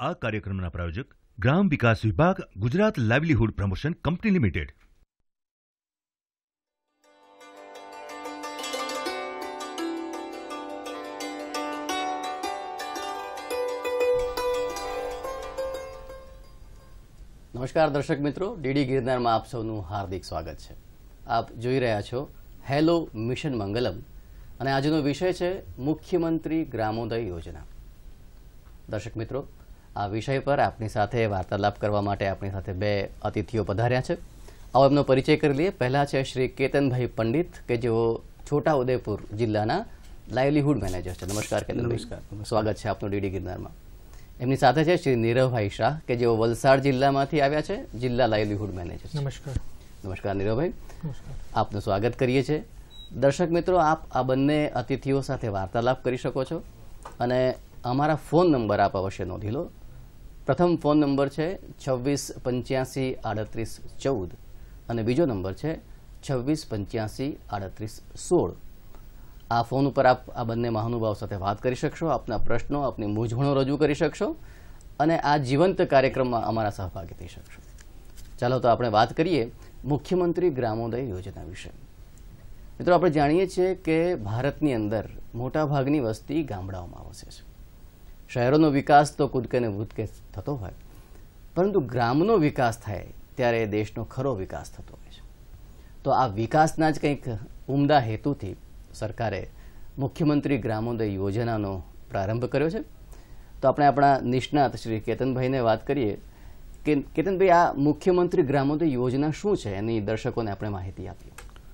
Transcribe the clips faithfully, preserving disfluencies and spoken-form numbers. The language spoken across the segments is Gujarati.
આ કાર્યક્રમના પ્રાયોજક ગ્રામ વિકાસ વિભાગ, Gujarat livelihood promotion company limited. નમસ્કાર દર્શક મિત્રો, ડીડી ગિરનારમાં આપ સૌનું હાર્દિક સ્વાગત છે. આપ જોઈ રહ્યા છો હેલો મિશન મંગલમ અને આજનો વિષય છે મુખ્યમંત્રી ગ્રામોદય યોજના. દર્શક મિત્રો, આ વિષય પર આપની સાથે વાર્તાલાપ કરવા માટે આપણી સાથે બે અતિથિઓ પધાર્યા છે. આવો એમનો પરિચય કરી લઈએ. પહેલા છે શ્રી કેતનભાઈ પંડિત, કે જેઓ છોટાઉદેપુર જિલ્લાના લાઇવલીહુડ મેનેજર છે. નમસ્કાર કેતનભાઈ, સ્વાગત છે આપનું ડીડી ગિરનારમાં. એમની સાથે છે શ્રી નીરવભાઈ શાહ, કે જેઓ વલસાડ જિલ્લામાંથી આવ્યા છે, જિલ્લા લાઇવલીહુડ મેનેજર. નમસ્કાર. નમસ્કાર નીરવભાઈ, આપનું સ્વાગત કરીએ છીએ. દર્શક મિત્રો, આપ આ બંને અતિથિઓ સાથે વાર્તાલાપ કરી શકો છો અને અમારા ફોન નંબર આપ અવશ્ય નોંધી લો. પ્રથમ ફોન નંબર છે છવ્વીસ પંચ્યાસી આડત્રીસ ચૌદ અને બીજો નંબર છે છવ્વીસ પંચ્યાસી આડત્રીસ સોળ. આ ફોન ઉપર આપ આ બંને મહાનુભાવ સાથે વાત કરી શકશો, આપના પ્રશ્નો, આપની મૂંઝવણો રજૂ કરી શકશો અને આ જીવંત કાર્યક્રમમાં અમારા સહભાગી થઈ શકશો. ચાલો તો આપણે વાત કરીએ મુખ્યમંત્રી ગ્રામોદય યોજના વિશે. મિત્રો, આપણે જાણીએ છીએ કે ભારતની અંદર મોટાભાગની વસ્તી ગામડાઓમાં વસે છે. શહેરોનો વિકાસ તો કૂદકે ને ભૂતકે થતો હોય, પરંતુ ગ્રામનો વિકાસ થાય ત્યારે દેશનો ખરો વિકાસ થતો હોય છે. તો આ વિકાસના જ કંઈક ઉમદા હેતુથી સરકારે મુખ્યમંત્રી ગ્રામોદય યોજનાનો પ્રારંભ કર્યો છે. તો આપણે આપણા નિષ્ણાત શ્રી કેતનભાઈને વાત કરીએ કે કેતનભાઈ, આ મુખ્યમંત્રી ગ્રામોદય યોજના શું છે, એની દર્શકોને આપણે માહિતી આપીએ.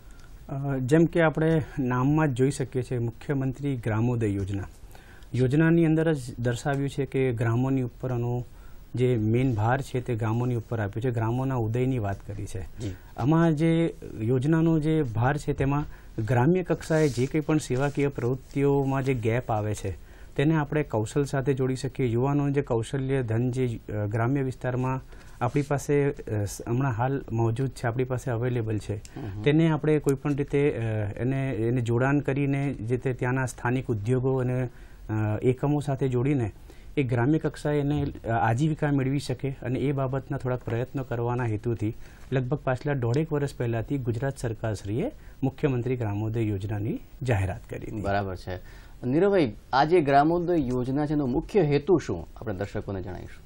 જેમ કે આપણે નામમાં જ જોઈ શકીએ છીએ, મુખ્યમંત્રી ગ્રામોદય યોજના યોજનાની અંદર જ દર્શાવ્યું છે કે ગ્રામોની ઉપરનો જે મેઇન ભાર છે તે ગામોની ઉપર આપ્યું છે, ગ્રામોના ઉદયની વાત કરી છે. આમાં જે યોજનાનો જે ભાર છે તેમાં ગ્રામ્ય કક્ષાએ જે કંઈ પણ સેવાકીય પ્રવૃત્તિઓમાં જે ગેપ આવે છે તેને આપણે કૌશલ સાથે જોડી શકીએ. યુવાનો જે કૌશલ્ય ધન જે ગ્રામ્ય વિસ્તારમાં આપણી પાસે હમણાં હાલ મોજૂદ છે, આપણી પાસે અવેલેબલ છે, તેને આપણે કોઈ પણ રીતે એને એને જોડાણ કરીને જે તે ત્યાંના સ્થાનિક ઉદ્યોગો અને એકમો સાથે જોડીને એ ગ્રામ્ય કક્ષાએ એને આજીવિકા મેળવી શકે અને એ બાબતના થોડાક પ્રયત્નો કરવાના હેતુથી લગભગ પાછલા દોઢેક વર્ષ પહેલાથી ગુજરાત સરકારશ્રીએ મુખ્યમંત્રી ગ્રામોદય યોજનાની જાહેરાત કરી. બરાબર છે. નીરવભાઈ, આ જે ગ્રામોદય યોજના છે એનો મુખ્ય હેતુ શું, આપણે દર્શકોને જણાવીશું.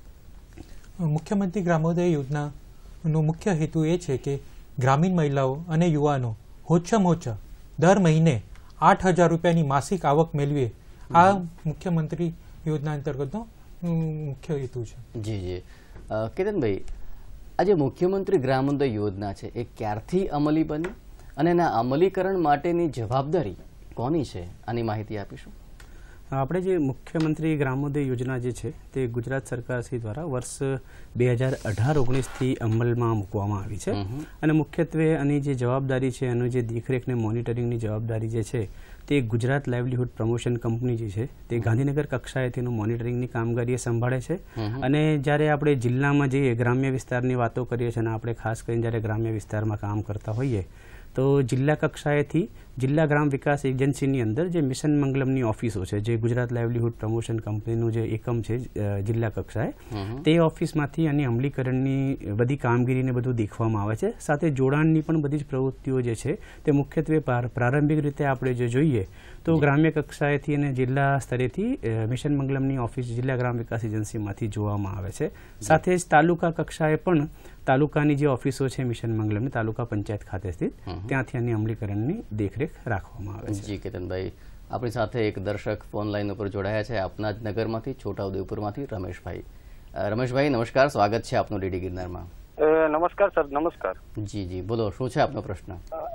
મુખ્યમંત્રી ગ્રામોદય યોજનાનો મુખ્ય હેતુ એ છે કે ગ્રામીણ મહિલાઓ અને યુવાનો ઓછામાં ઓછા દર મહિને આઠ હજાર રૂપિયાની માસિક આવક મેળવે. આ મુખ્યમંત્રી યોજના અંતર્ગતનો મુખ્ય હેતુ છે. જી જી કેતનભાઈ, આ જે મુખ્યમંત્રી ગ્રામોદય યોજના છે એ ક્યારથી અમલી બની અને એના અમલીકરણ માટેની જવાબદારી કોની છે, આની માહિતી આપીશું. આપણે જે મુખ્યમંત્રી ગ્રામોદય યોજના જે છે તે ગુજરાત સરકારશ્રી દ્વારા વર્ષ બે હજાર અઢાર ઓગણીસથી અમલમાં મૂકવામાં આવી છે અને મુખ્યત્વે આની જે જવાબદારી છે, એનું જે દેખરેખ ને મોનિટરિંગની જવાબદારી જે છે તે ગુજરાત લાઇવલીહુડ પ્રમોશન કંપની જે છે તે ગાંધીનગર કક્ષાએ તેનું મોનિટરિંગની કામગીરી સંભાળે છે. અને જ્યારે આપણે જિલ્લામાં જઈએ, ગ્રામ્ય વિસ્તારની વાતો કરીએ છીએ અને આપણે ખાસ કરીને જ્યારે ગ્રામ્ય વિસ્તારમાં કામ કરતા હોઈએ તો જિલ્લા કક્ષાએથી જિલ્લા ગ્રામ વિકાસ એજન્સીની અંદર જે મિશન મંગલમની ઓફિસો છે, જે ગુજરાત લાઇવલીહુડ પ્રમોશન કંપનીનું જે એકમ છે જિલ્લા કક્ષાએ, તે ઓફિસમાંથી આની અમલીકરણની બધી કામગીરીને બધું દેખવામાં આવે છે. સાથે જોડાણની પણ બધી જ પ્રવૃત્તિઓ જે છે તે મુખ્યત્વે પ્રારંભિક રીતે આપણે જો જોઈએ તો ગ્રામ્ય કક્ષાએથી અને જિલ્લા સ્તરેથી મિશન મંગલમની ઓફિસ જિલ્લા ગ્રામ વિકાસ એજન્સીમાંથી જોવામાં આવે છે. સાથે જ તાલુકા કક્ષાએ પણ તાલુકાની જે ઓફિસો છે મિશન મંગલમની તાલુકા પંચાયત ખાતે સ્થિત, ત્યાંથી આની અમલીકરણની દેખરેખ રાખવામાં આવે છે. જી કેતનભાઈ, આપણી સાથે એક દર્શક ફોન લાઈન ઉપર જોડાયા છે, આપના જ નગરમાંથી, છોટાઉદેપુરમાંથી રમેશભાઈ. રમેશભાઈ નમસ્કાર, સ્વાગત છે આપનું ડીડી ગિરનારમાં. નમસ્કાર સર. નમસ્કાર. જી જી બોલો, શું છે આપનો પ્રશ્ન?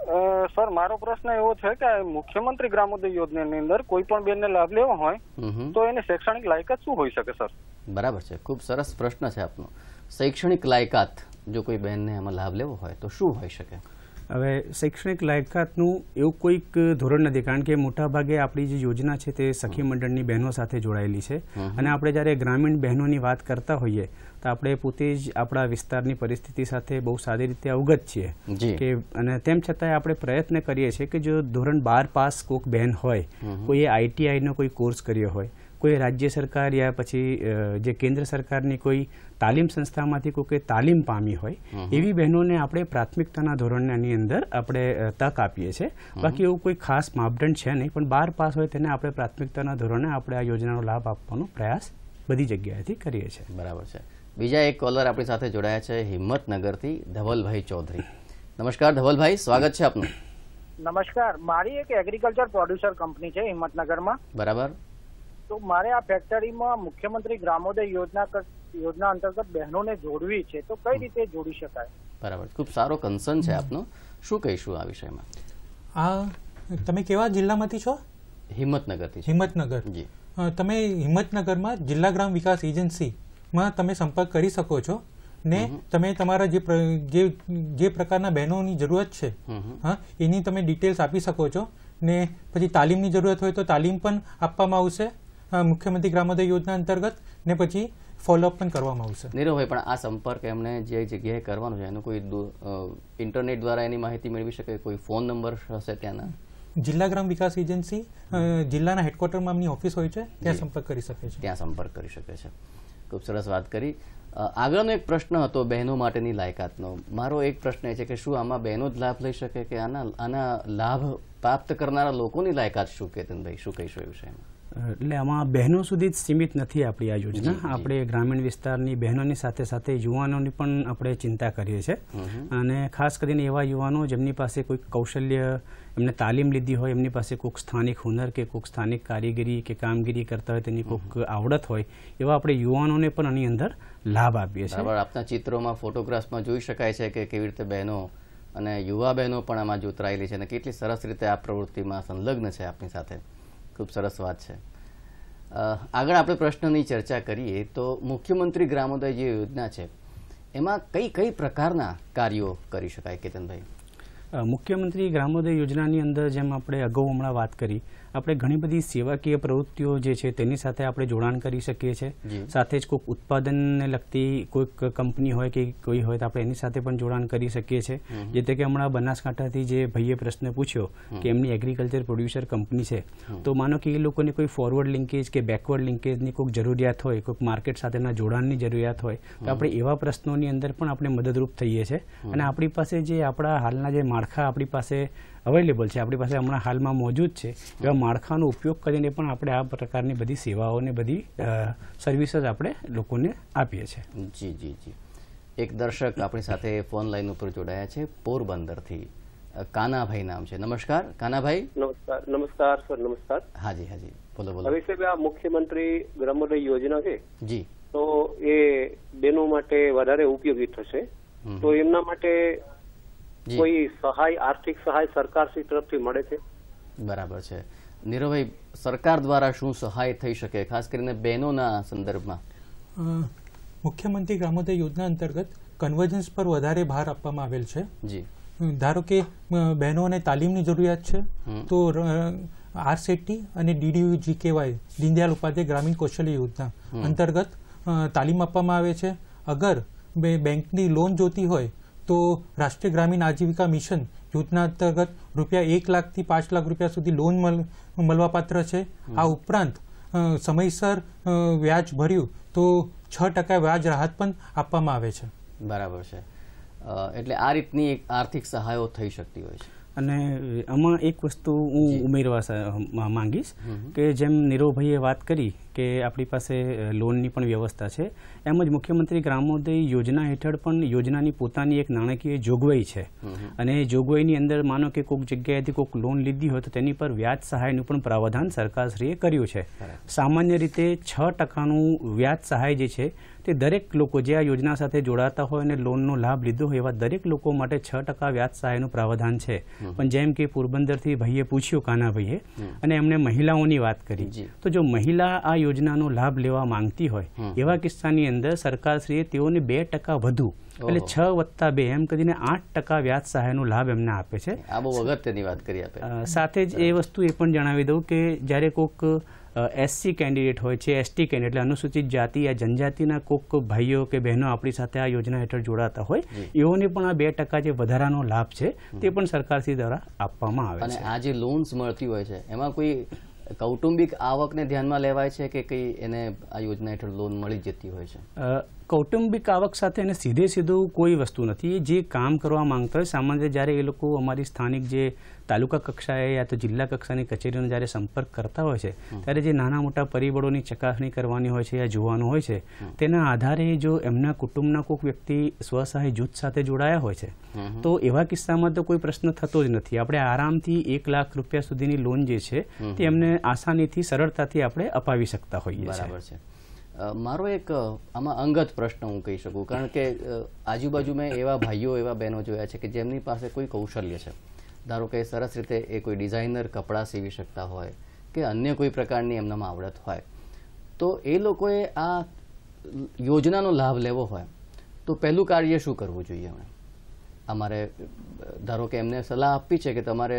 સર, મારો પ્રશ્ન એવો છે કે મુખ્યમંત્રી ગ્રામોદય યોજનાની અંદર કોઈ પણ બેનને લાભ લેવો હોય તો એની શૈક્ષણિક લાયકાત શું હોઈ શકે સર? બરાબર છે, ખૂબ સરસ પ્રશ્ન છે આપનો. શૈક્ષણિક લાયકાત જો કોઈ બહેનને એમાં લાભ લેવો હોય તો શું હોઈ શકે? હવે શૈક્ષણિક લાયકાતનું એવું કોઈક ધોરણ નથી, કારણ કે મોટાભાગે આપણી જે યોજના છે તે સખી મંડળની બહેનો સાથે જોડાયેલી છે અને આપણે જ્યારે ગ્રામીણ બહેનોની વાત કરતા હોઈએ તો આપણે પોતે જ આપણા વિસ્તારની પરિસ્થિતિ સાથે બહુ સારી રીતે અવગત છીએ કે અને તેમ છતાંય આપણે પ્રયત્ન કરીએ છીએ કે જો ધોરણ બાર પાસ કોઈક બહેન હોય, કોઈએ આઈટીઆઈનો કોઈ કોર્સ કર્યો હોય, કોઈ રાજ્ય સરકાર યા પછી જે કેન્દ્ર સરકારની કોઈ તાલીમ સંસ્થામાંથી કોઈ તાલીમ પામી હોય એવી બહેનોને આપણે પ્રાથમિકતાના ધોરણની અંદર આપણે તક આપીએ છીએ. બાકી એવું કોઈ ખાસ માપદંડ છે નહીં, પણ બાર પાસ હોય તેને આપણે પ્રાથમિકતાના ધોરણે આપણે આ યોજનાનો લાભ આપવાનો પ્રયાસ બધી જગ્યાએથી કરીએ છીએ. બરાબર છે. બીજા એક કોલર આપણી સાથે જોડાયા છે હિંમતનગરથી, ધવલભાઈ ચૌધરી. નમસ્કાર ધવલભાઈ, સ્વાગત છે આપનું. નમસ્કાર. મારી એક એગ્રીકલ્ચર પ્રોડ્યુસર કંપની છે હિંમતનગરમાં. બરાબર. તો મારે આ ફેક્ટરીમાં મુખ્યમંત્રી ગ્રામોદય યોજના યોજના અંતર્ગત બહેનોને જોડવી છે, તો કઈ રીતે જોડી શકાય? બરાબર, ખૂબ સારો કન્સર્ન છે આપનો. શું કહીશું આ વિષયમાં? આ તમે કેવા જિલ્લામાંથી છો? હિંમતનગરથી. હિંમતનગર. જી. તમે હિંમતનગરમાં જિલ્લા ગ્રામ વિકાસ એજન્સીમાં તમે સંપર્ક કરી શકો છો ને તમે તમારા જે જે જે પ્રકારના બહેનોની જરૂરત છે હા એની તમે ડિટેલ્સ આપી શકો છો ને પછી તાલીમની જરૂરત હોય તો તાલીમ પણ આપવામાં આવશે મુખ્યમંત્રી ગ્રામોદય યોજના અંતર્ગત ને પછી ફોલોઅપ પણ કરવામાં આવશે. નીરવભાઈ, પણ આ સંપર્ક એમને જે જગ્યાએ કરવાનો છે એનું કોઈ ઇન્ટરનેટ દ્વારા એની માહિતી મેળવી શકે? કોઈ ફોન નંબર હશે ત્યાંના? જિલ્લા ગ્રામ વિકાસ એજન્સી જિલ્લાના હેડક્વાર્ટરમાં એમની ઓફિસ હોય છે, ત્યાં સંપર્ક કરી શકે છે. ત્યાં સંપર્ક કરી શકે છે. ખૂબ સરસ વાત કરી. આગળનો એક પ્રશ્ન હતો બહેનો માટેની લાયકાતનો. મારો એક પ્રશ્ન એ છે કે શું આમાં બહેનો જ લાભ લઈ શકે કે આના આના લાભ પ્રાપ્ત કરનારા લોકોની લાયકાત શું? કેતનભાઈ, શું કહીશું એ વિષયમાં? એટલે આમાં બહેનો સુધી જ સીમિત નથી આપણી આ યોજના. આપણે ગ્રામીણ વિસ્તારની બહેનોની સાથે સાથે યુવાનોની પણ આપણે ચિંતા કરીએ છીએ, અને ખાસ કરીને એવા યુવાનો જેમની પાસે કોઈ કૌશલ્ય, એમને તાલીમ લીધી હોય, એમની પાસે કોઈક સ્થાનિક હુનર કે કોઈક સ્થાનિક કારીગરી કે કામગીરી કરતા હોય તેની કોઈક આવડત હોય, એવા આપણે યુવાનોને પણ આની અંદર લાભ આપીએ છીએ. બરાબર. આપના ચિત્રોમાં, ફોટોગ્રાફ્સમાં જોઈ શકાય છે કે કેવી રીતે બહેનો અને યુવા બહેનો પણ આમાં જોતરાયેલી છે અને કેટલી સરસ રીતે આ પ્રવૃત્તિમાં સંલગ્ન છે આપની સાથે. ખૂબ સરસ વાત છે. આગળ આપણે પ્રશ્નની ચર્ચા કરીએ તો મુખ્યમંત્રી ગ્રામોદય જે યોજના છે એમાં કઈ કઈ પ્રકારના કાર્યો કરી શકાય કેતનભાઈ? મુખ્યમંત્રી ગ્રામોદય યોજનાની અંદર જેમ આપણે અગાઉ હમણાં વાત કરી, આપણે ઘણી બધી સેવાકીય પ્રવૃત્તિઓ જે છે તેની સાથે આપણે જોડાણ કરી શકીએ છીએ. સાથે જ કોઈક ઉત્પાદનને લગતી કોઈક કંપની હોય કે કોઈ હોય તો આપણે એની સાથે પણ જોડાણ કરી શકીએ છીએ. જે તે કે હમણાં બનાસકાંઠાથી જે ભાઈએ પ્રશ્ન પૂછ્યો કે એમની એગ્રીકલ્ચર પ્રોડ્યુસર કંપની છે, તો માનો કે એ લોકોને કોઈ ફોરવર્ડ લિંકેજ કે બેકવર્ડ લિંકેજની કોઈક જરૂરિયાત હોય, કોઈક માર્કેટ સાથેના જોડાણની જરૂરિયાત હોય, તો આપણે એવા પ્રશ્નોની અંદર પણ આપણે મદદરૂપ થઈએ છીએ. અને આપણી પાસે જે આપણા હાલના જે માળખા આપણી પાસે અવેલેબલ છે, આપણી પાસે હમણાં હાલમાં મોજૂદ છે, એવા માળખાનો ઉપયોગ કરીને પણ આપણે આ પ્રકારની બધી સેવાઓને બધી સર્વિસીસ આપણે લોકોને આપીએ છીએ. જી જી જી. એક દર્શક આપણી સાથે ફોન લાઈન ઉપર જોડાયા છે પોરબંદરથી. કાનાભાઈ નામ છે. નમસ્કાર કાનાભાઈ. નમસ્કાર. નમસ્કાર સર. નમસ્કાર. હાજી હાજી, બોલો બોલો. હવે સાહેબ, આ મુખ્યમંત્રી ગ્રામોદય યોજના છે જી, તો એ બહેનો માટે વધારે ઉપયોગી થશે. તો એમના માટે કોઈ સહાય, આર્થિક સહાય સરકાર શ્રી તરફથી મળે છે? બરાબર છે. નીરવભાઈ, સરકાર દ્વારા શું સહાય થઈ શકે ખાસ કરીને બહેનોના સંદર્ભમાં? મુખ્યમંત્રી ગ્રામોદય યોજના અંતર્ગત કન્વર્જન્સ પર વધારે ભાર આપવામાં આવેલ છે. જી. ધારો કે બહેનોને તાલીમની જરૂરિયાત છે તો આરસેટી અને ડીડીયુ જીકેવાય દીનદયાળ ઉપાધ્યાય ગ્રામીણ કૌશલ્ય યોજના અંતર્ગત તાલીમ આપવામાં આવે છે. અગર બેંકની લોન જોતી હોય તો રાષ્ટ્રીય ગ્રામીણ આજીવિકા મિશન યોજના અંતર્ગત રૂપિયા એક લાખથી પાંચ લાખ રૂપિયા સુધી લોન મળવાપાત્ર છે. આ ઉપરાંત સમયસર વ્યાજ ભર્યું તો છ ટકા વ્યાજ રાહત પણ આપવામાં આવે છે. બરાબર છે. એટલે આ રીતની એક આર્થિક સહાયો થઈ શકતી હોય છે. અને આમાં એક વસ્તુ હું ઉમેરવા માંગીશ કે જેમ નીરવભાઈએ વાત કરી કે આપણી પાસે લોનની પણ વ્યવસ્થા છે, એમ જ મુખ્યમંત્રી ગ્રામોદય યોજના હેઠળ પણ યોજનાની પોતાની એક નાણાકીય જોગવાઈ છે. અને જોગવાઈની અંદર માનો કે કોઈક જગ્યાએથી કોઈક લોન લીધી હોય તો તેની પર વ્યાજ સહાયનું પણ પ્રાવધાન સરકારશ્રીએ કર્યું છે. સામાન્ય રીતે છ ટકાનું વ્યાજ સહાય જે છે તે દરેક લોકો જે આ યોજના સાથે જોડાતા હોય અને લોનનો લાભ લીધો હોય એવા દરેક લોકો માટે છ ટકા વ્યાજ સહાયનું પ્રાવધાન છે. પણ જેમ કે પોરબંદરથી ભાઈએ પૂછ્યું કાનાભાઈએ અને એમણે મહિલાઓની વાત કરી, તો જો મહિલા આ યોજનાનો લાભ લેવા માંગતી હોય એવા કિસ્સાની અંદર સરકારશ્રીએ તેઓને બે ટકા વધુ એટલે છ વત્તા બે એમ કરીને આઠ ટકા વ્યાજ સહાયનો લાભ એમને આપે છે. આ બહુ અગત્યની વાત કરી આપે. સાથે જ એ વસ્તુ એ પણ જણાવી દઉં કે જ્યારે કોઈક એસસી કેન્ડિડેટ હોય છે, એસટી કેન્ડિડેટ એટલે અનુસૂચિત જાતિ યા જનજાતિના કોઈક ભાઈઓ કે બહેનો આપણી સાથે આ યોજના હેઠળ જોડાતા હોય એઓને પણ આ બે ટકા જે વધારાનો લાભ છે તે પણ સરકારશ્રી દ્વારા આપવામાં આવે છે. અને આ જે લોન્સ મળતી હોય છે એમાં કોઈ કૌટુંબિક આવકને ધ્યાનમાં લેવાય છે કે કઈ એને આ યોજના હેઠળ લોન મળી જતી હોય છે? કૌટુંબિક આવક સાથે એને સીધે સીધું કોઈ વસ્તુ નથી. જે કામ કરવા માંગતા હોય સામાન્ય જ્યારે એ લોકો અમારી સ્થાનિક જે તાલુકા કક્ષાએ યા તો જિલ્લા કક્ષાની કચેરીનો જ્યારે સંપર્ક કરતા હોય છે ત્યારે જે નાના મોટા પરિબળોની ચકાસણી કરવાની હોય છે યા જોવાનું હોય છે તેના આધારે જો એમના કુટુંબના કોઈક વ્યક્તિ સ્વસહાય જૂથ સાથે જોડાયા હોય છે તો એવા કિસ્સામાં તો કોઈ પ્રશ્ન થતો જ નથી. આપણે આરામથી એક લાખ રૂપિયા સુધીની લોન જે છે તે એમને આસાનીથી સરળતાથી આપણે અપાવી શકતા હોઈએ છીએ. બરાબર છે. મારો એક આમાં અંગત પ્રશ્ન હું કહી શકું, કારણ કે આજુબાજુ મેં એવા ભાઈઓ એવા બહેનો જોયા છે કે જેમની પાસે કોઈ કૌશલ્ય છે. ધારો કે સરસ રીતે એ કોઈ ડિઝાઇનર કપડાં સીવી શકતા હોય કે અન્ય કોઈ પ્રકારની એમનામાં આવડત હોય, તો એ લોકોએ આ યોજનાનો લાભ લેવો હોય તો પહેલું કાર્ય શું કરવું જોઈએ? અમારે ધારો કે એમને સલાહ આપવી છે કે તમારે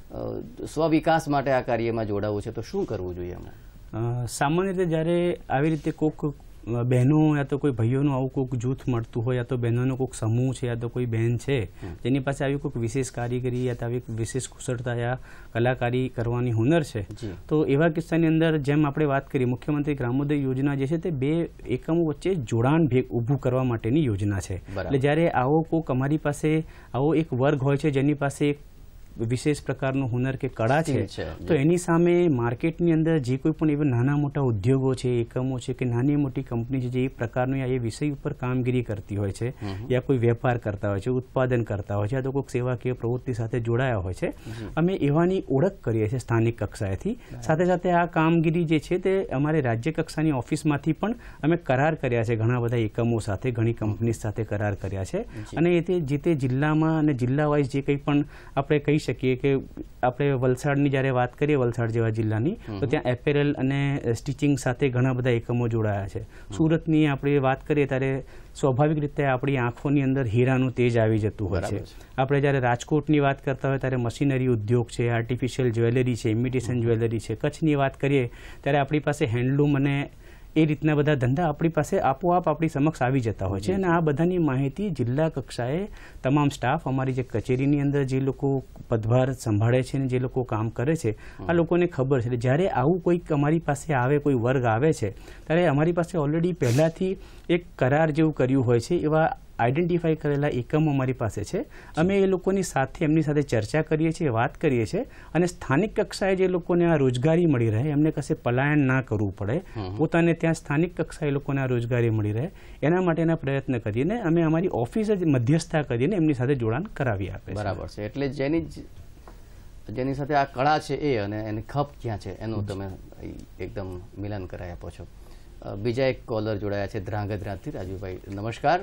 સ્વવિકાસ માટે આ કાર્યમાં જોડાવવું છે, તો શું કરવું જોઈએ એમને? સામાન્ય રીતે જ્યારે આવી રીતે કોઈક બહેનો યા તો કોઈ ભાઈઓનું આવું કોઈક જૂથ મળતું હોય યા તો બહેનોનો કોઈક સમૂહ છે યા તો કોઈ બહેન છે જેની પાસે આવી કોઈક વિશેષ કારીગરી યા તો આવી વિશેષ કુશળતા યા કલાકારી કરવાની હુનર છે, તો એવા કિસ્સાની અંદર જેમ આપણે વાત કરી મુખ્યમંત્રી ગ્રામોદય યોજના જે છે તે બે એકમો વચ્ચે જોડાણ ભેગ ઊભું કરવા માટેની યોજના છે. એટલે જ્યારે આવો કોઈક અમારી પાસે આવો એક વર્ગ હોય છે જેની પાસે એક વિશેષ પ્રકારનું હુનર કે કળા છે તો એની સામે માર્કેટની અંદર જે કોઈ પણ એવા નાના મોટા ઉદ્યોગો છે, એકમો છે કે નાની મોટી કંપની છે જે એ પ્રકારનું એ વિષય ઉપર કામગીરી કરતી હોય છે યા કોઈ વેપાર કરતા હોય છે, ઉત્પાદન કરતા હોય છે યા તો કોઈક સેવાકીય પ્રવૃત્તિ સાથે જોડાયા હોય છે, અમે એવાની ઓળખ કરીએ છીએ સ્થાનિક કક્ષાએથી. સાથે સાથે આ કામગીરી જે છે તે અમારે રાજ્ય કક્ષાની ઓફિસમાંથી પણ અમે કરાર કર્યા છે, ઘણા બધા એકમો સાથે ઘણી કંપની સાથે કરાર કર્યા છે અને એ તે જે તે જિલ્લામાં અને જિલ્લા વાઇઝ જે કંઈ પણ આપણે કહી શકીએ કે આપણે વલસાડની જ્યારે વાત કરીએ વલસાડ જેવા જિલ્લાની તો ત્યાં એપેરલ અને સ્ટિચિંગ સાથે ઘણા બધા એકમો જોડાયા છે. સુરતની આપણે વાત કરીએ ત્યારે સ્વાભાવિક રીતે આપણી આંખોની અંદર હીરાનું તેજ આવી જતું હોય છે. આપણે જ્યારે રાજકોટની વાત કરતા હોય ત્યારે મશીનરી ઉદ્યોગ છે, આર્ટિફિશિયલ જ્વેલરી છે, ઇમિટેશન જ્વેલરી છે. કચ્છની વાત કરીએ ત્યારે આપણી પાસે હેન્ડલૂમ અને એ રીતના બધા ધંધા આપણી પાસે આપોઆપ આપણી સમક્ષ આવી જતા હોય છે અને આ બધાની માહિતી જિલ્લા કક્ષાએ તમામ સ્ટાફ અમારી જે કચેરીની અંદર જે લોકો પદભાર સંભાળે છે અને જે લોકો કામ કરે છે આ લોકોને ખબર છે. જ્યારે આવું કોઈક અમારી પાસે આવે, કોઈ વર્ગ આવે છે ત્યારે અમારી પાસે ઓલરેડી પહેલાંથી એક કરાર જેવું કર્યું હોય છે એવા આઈડેન્ટિફાઈ કરેલા એકમો અમારી પાસે છે. અમે એ લોકોની સાથે એમની સાથે ચર્ચા કરીએ છીએ, વાત કરીએ છીએ અને સ્થાનિક કક્ષાએ જે લોકોને આ રોજગારી મળી રહે, એમને કશે પલાયન ના કરવું પડે, પોતાને ત્યાં સ્થાનિક કક્ષાએ લોકોને આ રોજગારી મળી રહે એના માટેના પ્રયત્ન કરીને અમે અમારી ઓફિસ જ મધ્યસ્થતા કરીને એમની સાથે જોડાણ કરાવી આપે. બરાબર છે. એટલે જેની જેની સાથે આ કળા છે એ અને એની ખપ ક્યાં છે એનું તમે એકદમ મિલન કરાવી આપો છો. બીજા એક કોલર જોડાયા છે ધ્રાંગધ્રાથી. રાજુભાઈ નમસ્કાર.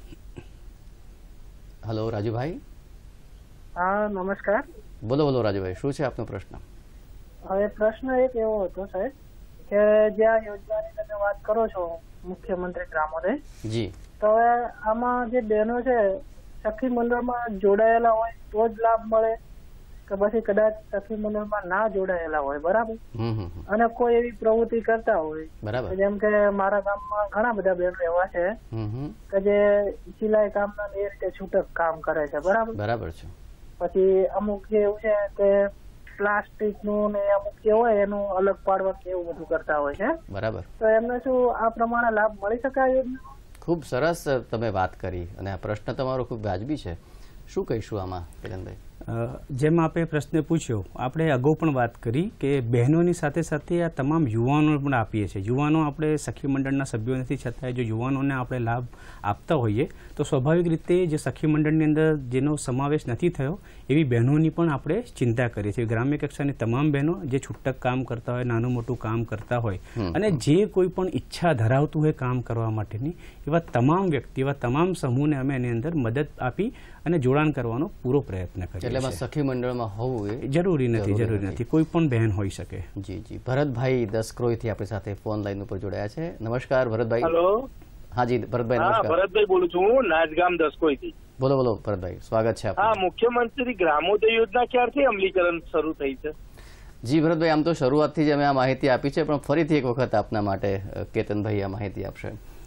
હલો રાજુભાઈ. હા નમસ્કાર. બોલો બોલો રાજુભાઈ, શું છે આપનો પ્રશ્ન? હવે પ્રશ્ન એક એવો હતો સાહેબ કે જે આ યોજનાની તમે વાત કરો છો મુખ્યમંત્રી ગ્રામોદય જી, તો હવે આમાં જે બહેનો છે સખી મંડળમાં જોડાયેલા હોય તો જ લાભ મળે કે પછી કદાચ સખી મંડળમાં ના જોડાયેલા હોય, બરાબર, અને કોઈ એવી પ્રવૃત્તિ કરતા હોય, બરાબર, જેમ કે મારા ગામમાં ઘણા બધા બહેનો એવા છે કે જે સિલાઈ કામના એ રીતે છૂટક કામ કરે છે, બરાબર, બરાબર છે. પછી અમુક જે એવું છે કે પ્લાસ્ટિક નું ને અમુક જે હોય એનું અલગ પાડવા એવું બધું કરતા હોય છે, બરાબર. તો એમને શું આ પ્રમાણે લાભ મળી શકાય? ખૂબ સરસ તમે વાત કરી અને આ પ્રશ્ન તમારો ખૂબ વાજબી છે. શું કહીશું આમાં કિરણભાઈ? જેમ આપણે પ્રશ્ન પૂછ્યો, આપણે અગાઉ પણ વાત કરી કે બહેનોની સાથે સાથે આ તમામ યુવાનો પણ આપીએ છીએ. યુવાનો આપણે સખી મંડળના સભ્યો નથી, છતાંય જો યુવાનોને આપણે લાભ આપતા હોઈએ તો સ્વાભાવિક રીતે જે સખી મંડળની અંદર જેનો સમાવેશ નથી થયો એવી બહેનોની પણ આપણે ચિંતા કરીએ છીએ. ગ્રામ્ય કક્ષાની તમામ બહેનો જે છૂટક કામ કરતા હોય, નાનું મોટું કામ કરતા હોય અને જે કોઈ પણ ઈચ્છા ધરાવતું હોય કામ કરવા માટેની, એવા તમામ વ્યક્તિ, એવા તમામ સમૂહને અમે એની અંદર મદદ આપી અને જોડાણ કરવાનો પૂરો પ્રયત્ન કરીએ. એટલે સખી મંડળમાં હોવું એ જરૂરી નથી, જરૂરી નથી, કોઈ પણ બહેન હોઈ શકે. જી જી. ભરતભાઈ દસક્રોઈથી આપણી સાથે ફોન લાઈન ઉપર જોડાયા છે. નમસ્કાર ભરતભાઈ. હેલો. હા જી ભરતભાઈ નમસ્કાર. ભરતભાઈ બોલું છું, હું નાચગામ દસકોઈથી. બોલો બોલો ભરતભાઈ, સ્વાગત છે આપનું. હા, મુખ્યમંત્રી ગ્રામોદય યોજના ક્યારથી અમલીકરણ શરૂ થઈ છે? જી ભરતભાઈ, આમ તો શરૂઆતથી જ અમે આ માહિતી આપી છે પણ ફરીથી એક વખત આપના માટે કેતનભાઈ આ માહિતી આપશે.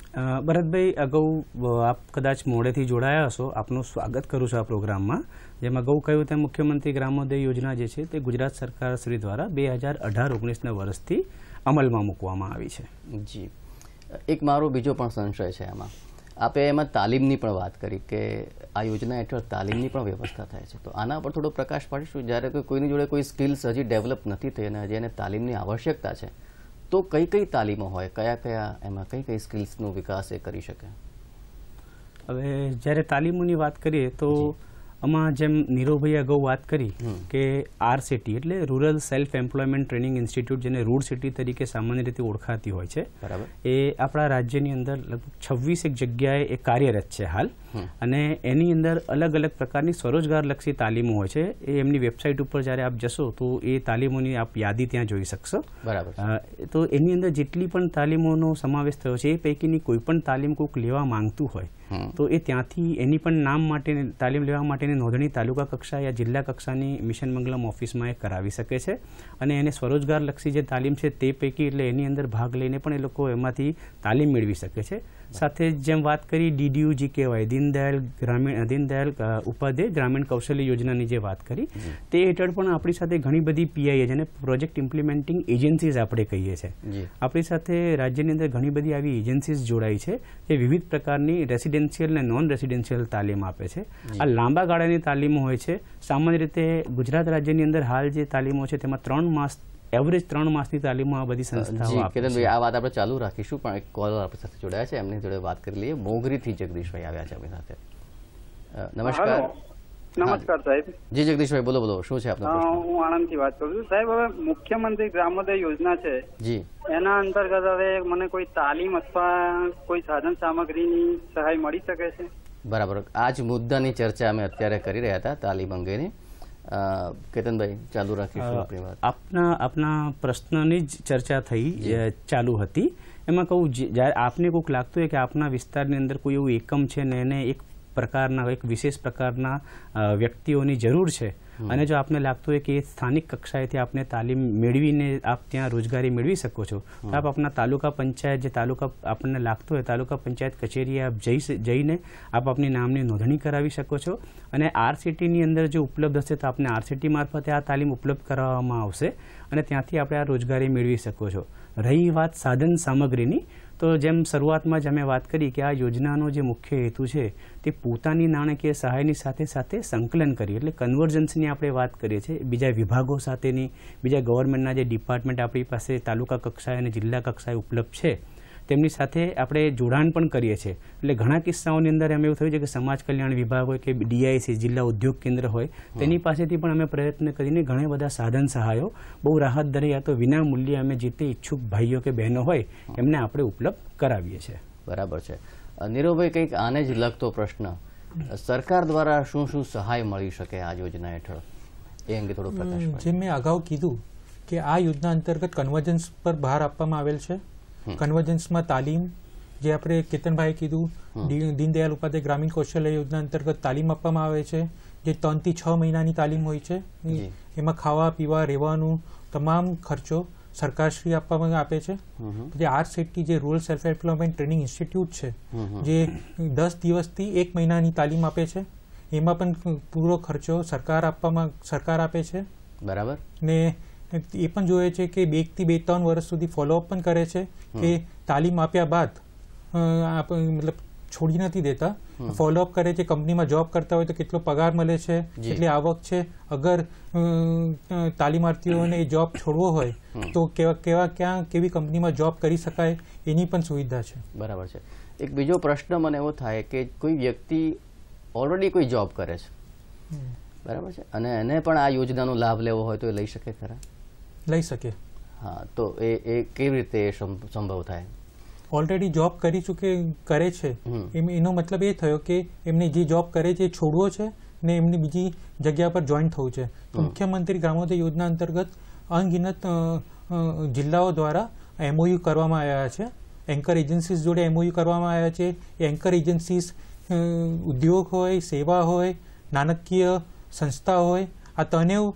ભરતભાઈ, અગાઉ આપ કદાચ મોડેથી જોડાયા હશો, આપનું સ્વાગત કરું છું આ પ્રોગ્રામમાં. જેમ અગાઉ કહ્યું તેમ મુખ્યમંત્રી ગ્રામોદય યોજના જે છે તે ગુજરાત સરકાર શ્રી દ્વારા બે હજાર અઢાર ઓગણીસના વર્ષથી અમલમાં મૂકવામાં આવી છે. જી, એક મારો બીજો પણ સંશય છે આમાં. આપે એમાં તાલીમની પણ વાત કરી કે આ યોજના હેઠળ તાલીમની પણ વ્યવસ્થા થાય છે, તો આના પર થોડો પ્રકાશ પાડીશું. જ્યારે કોઈ કોઈની જોડે કોઈ સ્કિલ્સ હજી ડેવલપ નથી થઈ અને હજી એને તાલીમની આવશ્યકતા છે, તો કઈ કઈ તાલીમો હોય, કયા કયા એમાં કઈ કઈ સ્કિલ્સનો વિકાસ એ કરી શકે? હવે જ્યારે તાલીમોની વાત કરીએ તો આમાં જેમ નીરવભાઈએ અગાઉ વાત કરી કે આરસીટી એટલે rural self employment training institute, જેને રૂડ સિટી તરીકે સામાન્ય રીતે ઓળખાતી હોય છે, એ આપણા રાજ્યની અંદર લગભગ છવ્વીસ એક જગ્યાએ એ કાર્યરત છે હાલ. અને એની અંદર અલગ અલગ પ્રકારની સ્વરોજગારલક્ષી તાલીમો હોય છે. એ એમની વેબસાઇટ ઉપર જ્યારે આપ જશો તો એ તાલીમોની આપ યાદી ત્યાં જોઈ શકશો. બરાબર. તો એની અંદર જેટલી પણ તાલીમોનો સમાવેશ થયો છે એ પૈકીની કોઈ પણ તાલીમ કોઈક લેવા માંગતું હોય તો એ ત્યાંથી એની પણ નામ માટે તાલીમ લેવા માટેની નોંધણી તાલુકા કક્ષા યા જિલ્લા કક્ષાની મિશન મંગલમ ઓફિસમાં એ કરાવી શકે છે. અને એને સ્વરોજગારલક્ષી જે તાલીમ છે તે પૈકી એટલે એની અંદર ભાગ લઈને પણ એ લોકો એમાંથી તાલીમ મેળવી શકે છે. સાથે જેમ વાત કરી ડીડીયુ જી કહેવાય, દીનદયાલ ગ્રામીણ દીનદયાલ ઉપાધ્યાય ગ્રામીણ કૌશલ્ય યોજનાની જે વાત કરી, તે હેઠળ પણ આપણી સાથે ઘણી બધી પીઆઈએ જેને પ્રોજેક્ટ ઇમ્પ્લિમેન્ટિંગ એજન્સીઝ આપણે કહીએ છીએ, આપણી સાથે રાજ્યની અંદર ઘણી બધી આવી એજન્સીઝ જોડાઈ છે જે વિવિધ પ્રકારની રેસિડેન્શિયલ અને નોન રેસિડેન્શિયલ તાલીમ આપે છે. આ લાંબા ગાળાની તાલીમો હોય છે. સામાન્ય રીતે ગુજરાત રાજ્યની અંદર હાલ જે તાલીમો છે તેમાં ત્રણ માસ એવરેજ ત્રણ માસની તાલીમો આ બધી સંસ્થાઓ આપે છે. આ વાત આપણે ચાલુ રાખીશું, પણ એક કોલર આપણી સાથે જોડાયા છે, એમની જોડે વાત કરી લઈએ. મોગરીથી જગદીશભાઈ આવ્યા છે આપણી સાથે. નમસ્કાર. નમસ્કાર સાહેબ. જી જગદીશભાઈ, બોલો બોલો, શું છે આપનો પ્રશ્ન? હું આણંદથી વાત કરું છું સાહેબ. હવે મુખ્યમંત્રી ગ્રામોદય યોજના છે, જી, એના અંતર્ગત હવે મને કોઈ તાલીમ અથવા કોઈ સાધન સામગ્રીની સહાય મળી શકે છે? બરાબર. આ જ મુદ્દાની ચર્ચા અમે અત્યારે કરી રહ્યા હતા, તાલીમ અંગેની. કેતનભાઈ, ચાલુ રાખીશું આપણી વાત. આપના આપના પ્રશ્નની જ ચર્ચા થઈ ચાલુ હતી. એમાં કહું, જ્યારે આપને કોઈક લાગતું હોય કે આપના વિસ્તારની અંદર કોઈ એવું એકમ છે ને એને એક પ્રકારના એક વિશેષ પ્રકારના વ્યક્તિઓની જરૂર છે અને જો આપને લાગતું હોય કે એ સ્થાનિક કક્ષાએથી આપને તાલીમ મેળવીને આપ ત્યાં રોજગારી મેળવી શકો છો, તો આપ આપના તાલુકા પંચાયત જે તાલુકા આપણને લાગતું હોય તાલુકા પંચાયત કચેરીએ આપ જઈ જઈને આપ આપની નામની નોંધણી કરાવી શકો છો. અને આરસીટીની અંદર જો ઉપલબ્ધ હશે તો આપને આરસીટી મારફતે આ તાલીમ ઉપલબ્ધ કરાવવામાં આવશે અને ત્યાંથી આપણે આ રોજગારી મેળવી શકો છો. રહી વાત સાધન સામગ્રીની, તો જેમ શરૂઆતમાં જ અમે વાત કરી કે આ યોજનાનો જે મુખ્ય હેતુ છે તે પોતાની નાણાકીય સહાયની સાથે સાથે સંકલન કરી એટલે કન્વર્જન્સની આપણે વાત કરીએ છીએ. બીજા વિભાગો સાથેની, બીજા ગવર્મેન્ટના જે ડિપાર્ટમેન્ટ આપણી પાસે તાલુકા કક્ષાએ અને જિલ્લા કક્ષાએ ઉપલબ્ધ છે તેમની સાથે આપણે જોડાણ પણ કરીએ છીએ. એટલે ઘણા કિસ્સાઓની અંદર એમ એવું થયું છે કે સમાજ કલ્યાણ વિભાગ હોય કે ડીઆઈસી જિલ્લા ઉદ્યોગ કેન્દ્ર હોય તેની પાસેથી પણ અમે પ્રયત્ન કરીને ઘણા બધા સાધન સહાયો બહુ રાહત દરે યા તો વિના મૂલ્યે અમે જે તે ઈચ્છુક ભાઈઓ કે બહેનો હોય એમને આપણે ઉપલબ્ધ કરાવીએ છીએ. બરાબર છે. નીરવભાઈ, કંઈક આને જ લગતો પ્રશ્ન, સરકાર દ્વારા શું શું સહાય મળી શકે આ યોજના હેઠળ, એ અંગે થોડો પ્રકાશ. જેમ મેં અગાઉ કીધું કે આ યોજના અંતર્ગત કન્વર્જન્સ પર ભાર આપવામાં આવેલ છે. કન્વર્જન્સમાં તાલીમ, જે આપણે કેતનભાઈ કીધું, દીનદયાલ ઉપાધ્યાય ગ્રામીણ કૌશલ્ય યોજના અંતર્ગત તાલીમ આપવામાં આવે છે, જે ત્રણ થી છ મહિનાની તાલીમ હોય છે. એમાં ખાવા પીવા રહેવાનું તમામ ખર્ચો સરકારશ્રી આપવામાં આપે છે. જે આરસીટી જે rural self employment training institute છે, જે દસ દિવસથી એક મહિનાની તાલીમ આપે છે, એમાં પણ પૂરો ખર્ચો સરકાર આપવામાં સરકાર આપે છે. બરાબર. ને એ પણ જોઈએ છે કે બે થી બે ત્રણ વર્ષ સુધી ફોલોઅપ પણ કરે છે કે તાલીમ આપ્યા બાદ મતલબ છોડી નથી દેતા, ફોલોઅપ કરે છે. કંપનીમાં જોબ કરતા હોય તો કેટલો પગાર મળે છે, કેટલી આવક છે, અગર તાલીમાર્થીઓને એ જોબ છોડવો હોય તો કેવા કેવા ક્યાં કેવી કંપનીમાં જોબ કરી શકાય એની પણ સુવિધા છે. બરાબર છે. એક બીજો પ્રશ્ન મને એવો થાય કે કોઈ વ્યક્તિ ઓલરેડી કોઈ જોબ કરે છે, બરાબર છે, અને એને પણ આ યોજનાનો લાભ લેવો હોય તો એ લઈ શકે ખરા? લઈ શકે. હા, તો એ એ કેવી રીતે સંભવ થાય? ઓલરેડી જોબ કરી ચૂકે કરે છે એનો મતલબ એ થયો કે એમને જે જોબ કરે છે એ છોડવો છે ને એમની બીજી જગ્યા પર જોઈન થવું છે. મુખ્યમંત્રી ગ્રામોદય યોજના અંતર્ગત અનગિનત જિલ્લાઓ દ્વારા એમઓયુ કરવામાં આવ્યા છે. એન્કર એજન્સીસ જોડે એમઓયુ કરવામાં આવ્યા છે. એ એન્કર એજન્સીસ ઉદ્યોગ હોય, સેવા હોય, નાણાકીય સંસ્થા હોય, આ ત્રણેય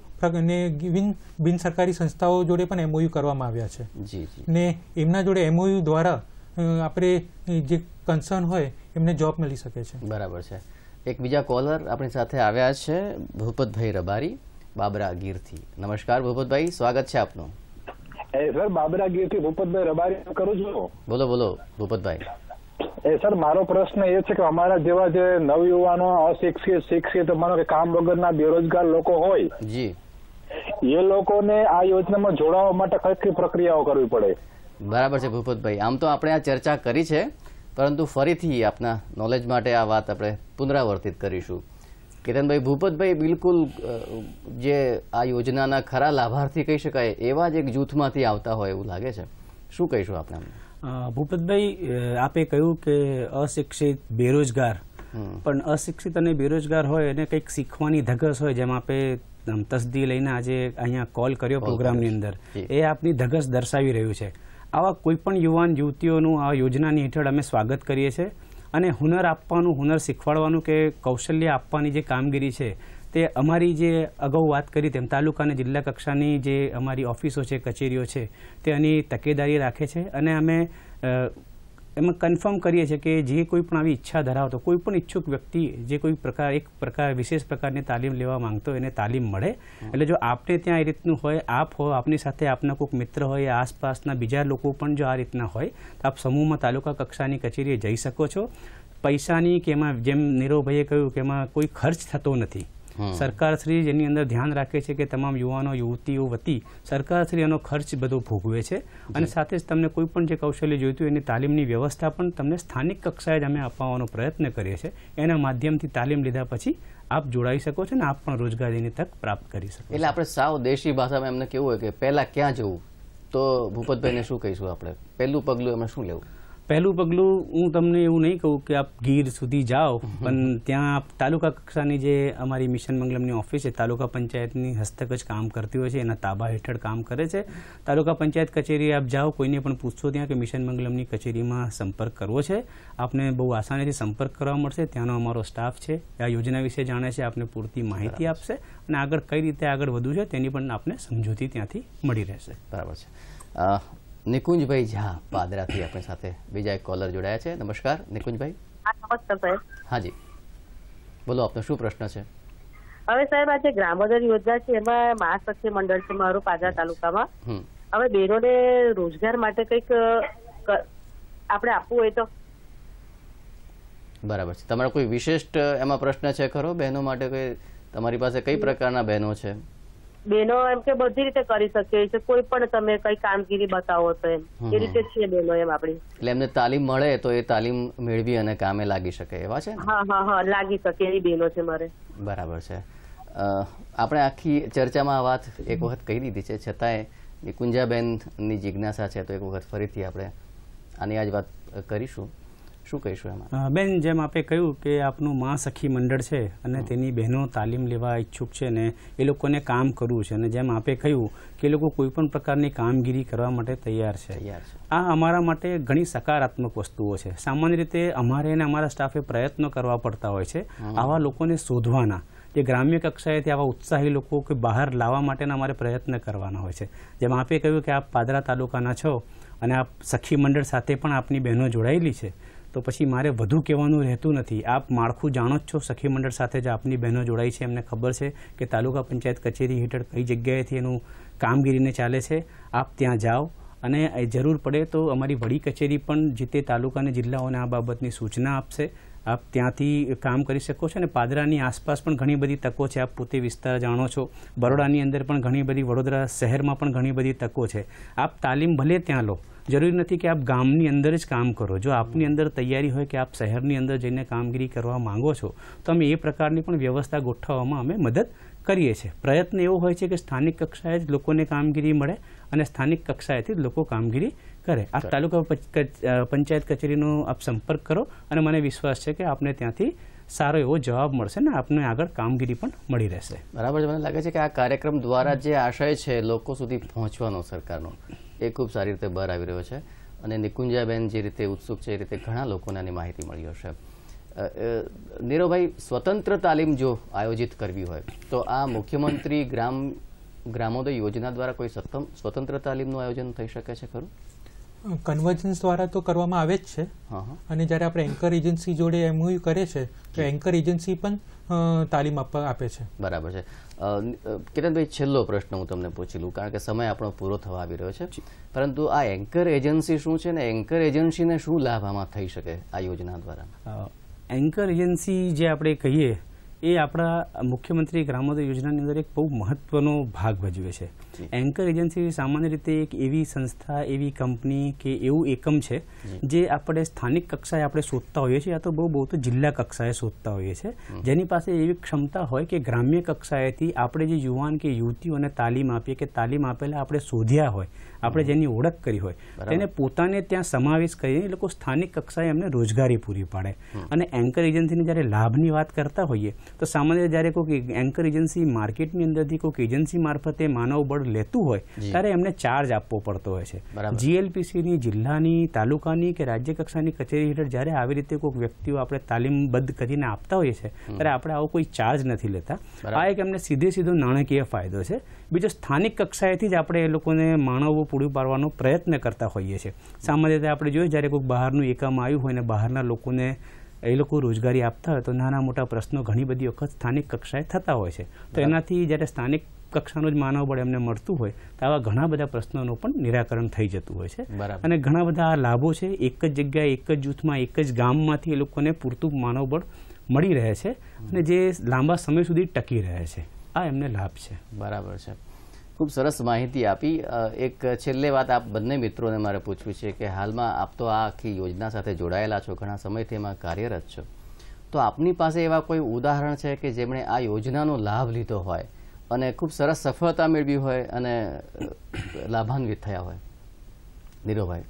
બિન સરકારી સંસ્થાઓ જોડે પણ એમઓયુ કરવામાં આવ્યા છે. ને એમના જોડે એમઓયુ દ્વારા આપણે જે કન્સર્ન હોય એમને જોબ મળી શકે છે. બરાબર છે. એક બીજા કોલર આપણી સાથે આવ્યા છે, ભૂપતભાઈ રબારી બાબરા ગીરથી. નમસ્કાર ભૂપતભાઈ, સ્વાગત છે આપનું. સર, બાબરા ગીરથી ભૂપતભાઈ રબારી કરું છું. બોલો બોલો ભૂપતભાઈ. એ સર, મારો પ્રશ્ન એ છે કે અમારા જેવા જે નવયુવાનો અશિક્ષિત શિક્ષિત માનો કે કામ વગરના બેરોજગાર લોકો હોય જી, એ લોકોને આ યોજનામાં જોડાવા માટે કઈ કઈ પ્રક્રિયાઓ કરવી પડે? બરાબર છે ભૂપતભાઈ. આમ તો આપણે આ ચર્ચા કરી છે, પરંતુ ફરીથી આપના નોલેજ માટે આ વાત આપણે પુનરાવર્તિત કરીશું. કિરણભાઈ, ભૂપતભાઈ બિલકુલ જે આ યોજનાના ખરા લાભાર્થી કહી શકાય એવા જ એક જૂથમાંથી આવતા હોય એવું લાગે છે. શું કહીશું આપણે? ભૂપતભાઈ, આપે કહ્યું કે અશિક્ષિત બેરોજગાર, પણ અશિક્ષિત અને બેરોજગાર હોય એને કંઈક શીખવાની ધગસ હોય, જેમ આપે તસદી લઈને આજે અહીંયા કોલ કર્યો પ્રોગ્રામની અંદર, એ આપની ધગસ દર્શાવી રહ્યું છે. આવા કોઈ પણ યુવાન યુવતીઓનું આ યોજનાની હેઠળ અમે સ્વાગત કરીએ છીએ અને હુનર આપવાનું, હુનર શીખવાડવાનું કે કૌશલ્ય આપવાની જે કામગીરી છે તે અમારી જે અગાઉ વાત કરી તેમ તાલુકા અને જિલ્લા કક્ષાની જે અમારી ઓફિસો છે, કચેરીઓ છે, તે આની તકેદારી રાખે છે અને અમે એમાં કન્ફર્મ કરીએ છીએ કે જે કોઈ પણ આવી ઈચ્છા ધરાવતો કોઈ પણ ઈચ્છુક વ્યક્તિ જે કોઈ પ્રકાર એક પ્રકાર વિશેષ પ્રકારની તાલીમ લેવા માંગતો એને તાલીમ મળે. એટલે જો આપને ત્યાં એ રીતનું હોય, આપ હો, આપની સાથે આપના કોઈક મિત્ર હોય, આસપાસના બીજા લોકો પણ જો આ રીતના હોય તો આપ સમૂહમાં તાલુકા કક્ષાની કચેરીએ જઈ શકો છો. પૈસાની કે એમાં જેમ નીરવભાઈએ કહ્યું કે એમાં કોઈ ખર્ચ થતો નથી. સરકારશ્રી જેની અંદર ધ્યાન રાખે છે કે તમામ યુવાનો યુવતીઓ વતી સરકારશ્રી એનો ખર્ચ બધો ભોગવે છે અને સાથે જ તમને કોઈ પણ જે કૌશલ્ય જોઈતું એની તાલીમની વ્યવસ્થા પણ તમને સ્થાનિક કક્ષાએ જ અમે આપવાનો પ્રયત્ન કરીએ છીએ. એના માધ્યમથી તાલીમ લીધા પછી આપ જોડાઈ શકો છો ને આપ પણ રોજગારીની તક પ્રાપ્ત કરી શકો. એટલે આપણે સાવ દેશી ભાષામાં એમને કેવું હોય કે પહેલા ક્યાં જવું, તો ભૂપતભાઈને શું કહીશું આપણે? પહેલું પગલું એમાં શું લેવું? પહેલું પગલું હું તમને એવું નહીં કહું કે આપ ગીર સુધી જાઓ, પણ ત્યાં તાલુકા કક્ષાની જે અમારી મિશન મંગલમની ઓફિસ છે, તાલુકા પંચાયતની હસ્તક જ કામ કરતી હોય છે, એના તાબા હેઠળ કામ કરે છે. તાલુકા પંચાયત કચેરી આપ જાઓ, કોઈને પણ પૂછશો ત્યાં કે મિશન મંગલમની કચેરીમાં સંપર્ક કરવો છે, આપને બહુ આસાનીથી સંપર્ક કરવા મળશે. ત્યાંનો અમારો સ્ટાફ છે, આ યોજના વિશે જાણે છે, આપને પૂરતી માહિતી આપશે અને આગળ કઈ રીતે આગળ વધવું છે તેની પણ આપને સમજૂતી ત્યાંથી મળી રહેશે. બરાબર છે. નિકુંજભાઈ ઝા પાદરાથી આપણી સાથે બીજા એક કોલર જોડાયા છે. નમસ્કાર નિકુંજભાઈ. નમસ્કાર સાહેબ. હાજી બોલો, આપનો શું પ્રશ્ન છે? હવે સાહેબ, આ જે ગ્રામોદય યોજના છે એમાં મહાસખી મંડળ છે મારું પાદરા તાલુકામાં. હવે બહેનોને રોજગાર માટે કંઈક આપણે આપવું હોય તો? બરાબર છે. તમારો કોઈ વિશિષ્ટ એમાં પ્રશ્ન છે ખરો બહેનો માટે? કોઈ તમારી પાસે કઈ પ્રકારના બહેનો છે? બહેનો એમ કે બધી રીતે કરી શકીએ છે, કોઈ પણ તમે કઈ કામગીરી બતાવો તો એમ એ રીતે છે બહેનો એમ આપણી. એટલે એમને તાલીમ મળે તો એ તાલીમ મેળવી અને કામે લાગી શકે એવા છે? હા હા હા લાગી શકે એવી બહેનો છે મારે. બરાબર છે. આપણે આખી ચર્ચામાં આ વાત એક વખત કહી દીધી છે, છતાંય નિકુંજાબેનની જિજ્ઞાસા છે તો એક વખત ફરીથી આપણે આની આ જ વાત કરીશું. શું કહીશું એમાં? બેન, જેમ આપે કહ્યું કે આપનું મા સખી મંડળ છે અને તેની બહેનો તાલીમ લેવા ઈચ્છુક છે ને એ લોકોને કામ કરવું છે, અને જેમ આપે કહ્યું કે એ લોકો કોઈ પણ પ્રકારની કામગીરી કરવા માટે તૈયાર છે. આ અમારા માટે ઘણી સકારાત્મક વસ્તુઓ છે. સામાન્ય રીતે અમારે અને અમારા સ્ટાફે પ્રયત્નો કરવા પડતા હોય છે આવા લોકોને શોધવાના, જે ગ્રામ્ય કક્ષાએથી આવા ઉત્સાહી લોકો કે બહાર લાવવા માટેના અમારે પ્રયત્ન કરવાના હોય છે. જેમ આપે કહ્યું કે આપ પાદરા તાલુકાના છો અને આપ સખી મંડળ સાથે પણ આપની બહેનો જોડાયેલી છે, તો પછી મારે વધુ કહેવાનું રહેતું નથી. આપ માળખું જાણો જ છો. સખી મંડળ સાથે જ આપની બહેનો જોડાઈ છે, એમને ખબર છે કે તાલુકા પંચાયત કચેરી હેઠળ કઈ જગ્યાએથી એનું કામગીરીને ચાલે છે. આપ ત્યાં જાઓ અને જરૂર પડે તો અમારી વડી કચેરી પણ જે તે તાલુકા અને જિલ્લાઓને આ બાબતની સૂચના આપશે. આપ ત્યાંથી કામ કરી શકો છો અને પાદરાની આસપાસ પણ ઘણી બધી તકો છે. આપ પોતે વિસ્તાર જાણો છો, બરોડાની અંદર પણ ઘણી બધી, વડોદરા શહેરમાં પણ ઘણી બધી તકો છે. આપ તાલીમ ભલે ત્યાં લો, જરૂરી નથી કે આપ ગામની અંદર જ કામ કરો. જો આપની અંદર તૈયારી હોય કે આપ શહેરની અંદર જઈને કામગીરી કરવા માંગો છો તો અમે એ પ્રકારની પણ વ્યવસ્થા ગોઠવવામાં અમે મદદ કરીએ છીએ. પ્રયત્ન એવો હોય છે કે સ્થાનિક કક્ષાએ જ લોકોને કામગીરી મળે અને સ્થાનિક કક્ષાએથી જ લોકો કામગીરી કરે. આપ તાલુકા પંચાયત કચેરીનો આપ સંપર્ક કરો અને મને વિશ્વાસ છે કે આપને ત્યાંથી સારો એવો જવાબ મળશે ને આપને આગળ કામગીરી પણ મળી રહેશે. બરાબર છે. મને લાગે છે કે આ કાર્યક્રમ દ્વારા જે આશય છે લોકો સુધી પહોંચવાનો સરકારનો, એ ખૂબ સારી રીતે બહાર આવી રહ્યો છે અને નિકુંજાબેન જે રીતે ઉત્સુક છે એ રીતે ઘણા લોકોને આની માહિતી મળી હશે. નીરવભાઈ, સ્વતંત્ર તાલીમ જો આયોજિત કરવી હોય તો આ મુખ્યમંત્રી ગ્રામ ગ્રામોદય યોજના દ્વારા કોઈ સ્વતંત્ર તાલીમનું આયોજન થઈ શકે છે ખરું? કન્વર્જન્સ દ્વારા તો કરવામાં આવે જ છે, અને જ્યારે આપણે એન્કર એજન્સી જોડે એમઓયુ કરે છે તો એન્કર એજન્સી પણ તાલીમ આપવા આપે છે. બરાબર છે. કિરણભાઈ, છેલ્લો પ્રશ્ન હું તમને પૂછી લઉં, કારણ કે સમય આપણો પૂરો થવા આવી રહ્યો છે, પરંતુ આ એન્કર એજન્સી શું છે ને એન્કર એજન્સીને શું લાભ આમાં થઈ શકે આ યોજના દ્વારા? એન્કર એજન્સી જે આપણે કહીએ એ આપણા મુખ્યમંત્રી ગ્રામોદય યોજનાની અંદર એક બહુ મહત્વનો ભાગ ભજવે છે. એન્કર એજન્સી સામાન્ય રીતે એક એવી સંસ્થા, એવી કંપની કે એવું એકમ છે જે આપણે સ્થાનિક કક્ષાએ આપણે શોધતા હોઈએ છીએ, યા તો બહુ બહુ તો જિલ્લા કક્ષાએ શોધતા હોઈએ છીએ, જેની પાસે એવી ક્ષમતા હોય કે ગ્રામ્ય કક્ષાએથી આપણે જે યુવાન કે યુવતીઓને તાલીમ આપીએ કે તાલીમ આપેલા આપણે શોધ્યા હોય, આપણે જેની ઓળખ કરી હોય, તેને પોતાને ત્યાં સમાવેશ કરીને એ લોકો સ્થાનિક કક્ષાએ એમને રોજગારી પૂરી પાડે. અને એન્કર એજન્સીની જ્યારે લાભની વાત કરતા હોઈએ તો સામાન્ય જ્યારે કોઈ એન્કર એજન્સી માર્કેટની અંદરથી કોઈ એજન્સી મારફતે માનવ બળ લેતું હોય ત્યારે એમને ચાર્જ આપવો પડતો હોય છે. જીએલપીસીની જિલ્લાની, તાલુકાની કે રાજ્ય કક્ષાની કચેરી હેઠળ જ્યારે આવી રીતે કોઈ વ્યક્તિઓ આપણે તાલીમબદ્ધ કરીને આપતા હોઈએ છીએ ત્યારે આપણે આવો કોઈ ચાર્જ નથી લેતા. આ એક એમને સીધે સીધો નાણાકીય ફાયદો છે. બીજો, સ્થાનિક કક્ષાએથી જ આપણે એ લોકોને માનવો પૂરું પાડવાનો પ્રયત્ન કરતા હોઈએ છીએ. સામાન્ય રીતે આપણે જોઈએ જ્યારે કોઈ બહારનું એકમ આવ્યું હોય ને બહારના લોકોને એ લોકો રોજગારી આપતા હોય તો નાના મોટા પ્રશ્નો ઘણી બધી વખત સ્થાનિક કક્ષાએ થતા હોય છે. તો એનાથી જ્યારે સ્થાનિક કક્ષાનું જ માનવ બળ એમને મળતું હોય તો આવા ઘણા બધા પ્રશ્નોનું પણ નિરાકરણ થઈ જતું હોય છે. અને ઘણા બધા લાભો છે. એક જ જગ્યાએ, એક જ જૂથમાં, એક જ ગામમાંથી એ લોકોને પૂરતું માનવ બળ મળી રહે છે અને જે લાંબા સમય સુધી ટકી રહે છે. આ એમને લાભ છે. બરાબર છે. ખૂબ સરસ માહિતી આપી. એક છેલ્લે વાત આપ બંને મિત્રોને મારે પૂછવી છે કે હાલમાં આપ તો આ આખી યોજના સાથે જોડાયેલા છો, ઘણા સમયથી એમાં કાર્યરત છો, તો આપની પાસે એવા કોઈ ઉદાહરણ છે કે જેમણે આ યોજનાનો લાભ લીધો હોય અને ખૂબ સરસ સફળતા મેળવી હોય અને લાભાન્વિત થયા હોય? નીરવભાઈ.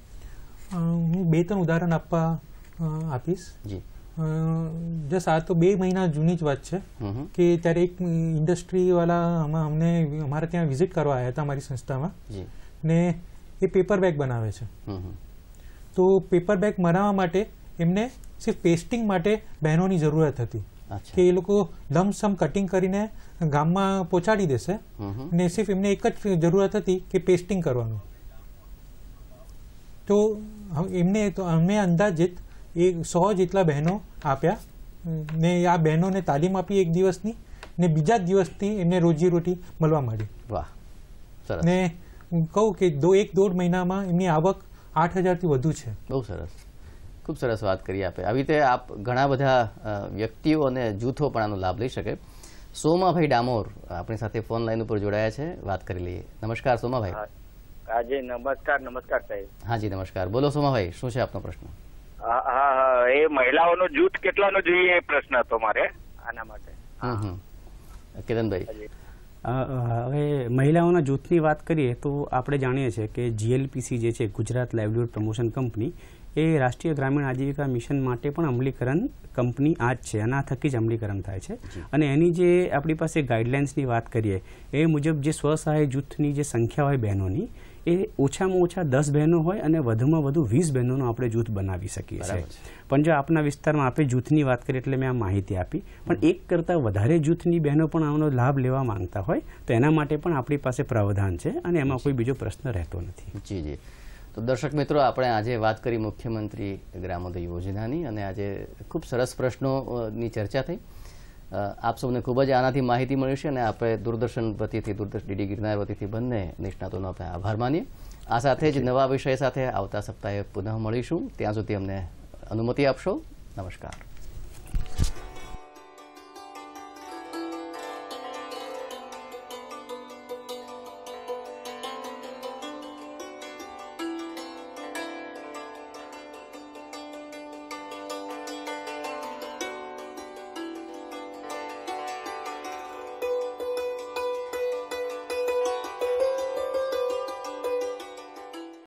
હું બે ત્રણ ઉદાહરણ આપવા આપીશ. જી. જસ્ટ આ તો બે મહિના જૂની જ વાત છે કે ત્યારે એક ઇન્ડસ્ટ્રીવાળા અમને અમારે ત્યાં વિઝિટ કરવા આવ્યા હતા અમારી સંસ્થામાં, ને એ પેપર બેગ બનાવે છે. તો પેપર બેગ બનાવવા માટે એમને સિર્ફ પેસ્ટિંગ માટે બહેનોની જરૂરત હતી કે એ લોકો લમસમ કટિંગ કરીને ગામમાં પહોંચાડી દેશે, ને સિર્ફ એમને એક જ જરૂરત હતી કે પેસ્ટિંગ કરવાનું. તો એમને તો અમે અંદાજિત એ સો જેટલા બહેનો આપ્યા ને આ બહેનોને તાલીમ આપી એક દિવસની, ને બીજા દિવસથી એમને રોજીરોટી મળવા માંડી. વાહ. ને હું કહું કે દો એક દોઢ મહિનામાં એમની આવક આઠ હજારથી વધુ છે. બહુ સરસ. ખૂબ સરસ વાત કરી આપે. આવી રીતે આપ ઘણા બધા વ્યક્તિઓ અને જૂથો પણ આનો લાભ લઈ શકે. સોમાભાઈ ડામોર આપણી સાથે ફોન લાઈન ઉપર જોડાયા છે, વાત કરી લઈએ. નમસ્કાર સોમાભાઈ. હાજી નમસ્કાર. નમસ્કાર સાહેબ. હાજી નમસ્કાર. બોલો સોમાભાઈ, શું છે આપનો પ્રશ્ન? હા હા, એ મહિલાઓનો જૂથ કેટલાનો જોઈએ એ પ્રશ્ન હતો મારે આના માટે. કિરણભાઈ. હવે મહિલાઓના જૂથની વાત કરીએ તો આપણે જાણીએ છીએ કે જીએલપીસી જે છે, ગુજરાત લાઇવલીહુડ પ્રમોશન કંપની, એ રાષ્ટ્રીય ગ્રામીણ આજીવિકા મિશન માટે પણ અમલીકરણ કંપની આ જ છે, આના થકી જ અમલીકરણ થાય છે. અને એની જે આપણી પાસે ગાઈડલાઇન્સની વાત કરીએ એ મુજબ જે સ્વસહાય જૂથની જે સંખ્યા હોય બહેનોની, એ ઓછામાં ઓછા દસ બહેનો હોય અને વધુમાં વધુ વીસ બહેનોનો આપણે જૂથ બનાવી શકીએ છીએ. પણ જો આપના વિસ્તારમાં આપણે જૂથની વાત કરીએ એટલે મેં આ માહિતી આપી, પણ એક કરતાં વધારે જૂથની બહેનો પણ આનો લાભ લેવા માંગતા હોય તો એના માટે પણ આપણી પાસે પ્રાવધાન છે અને એમાં કોઈ બીજો પ્રશ્ન રહેતો નથી. જી જી. તો દર્શક મિત્રો, આપણે આજે વાત કરી મુખ્યમંત્રી ગ્રામોદય યોજનાની અને આજે ખૂબ સરસ પ્રશ્નોની ચર્ચા થઈ. આપ સૌને ખૂબ જ આનાથી માહિતી મળી છે અને આપણે દૂરદર્શન વતીથી, દૂરદર્શન ડીડી ગિરનાર વતીથી બંને નિષ્ણાતોનો આપણે આભાર માનીએ. આ સાથે જ નવા વિષય સાથે આવતા સપ્તાહે પુનઃ મળીશું. ત્યાં સુધી અમને અનુમતિ આપશો. નમસ્કાર.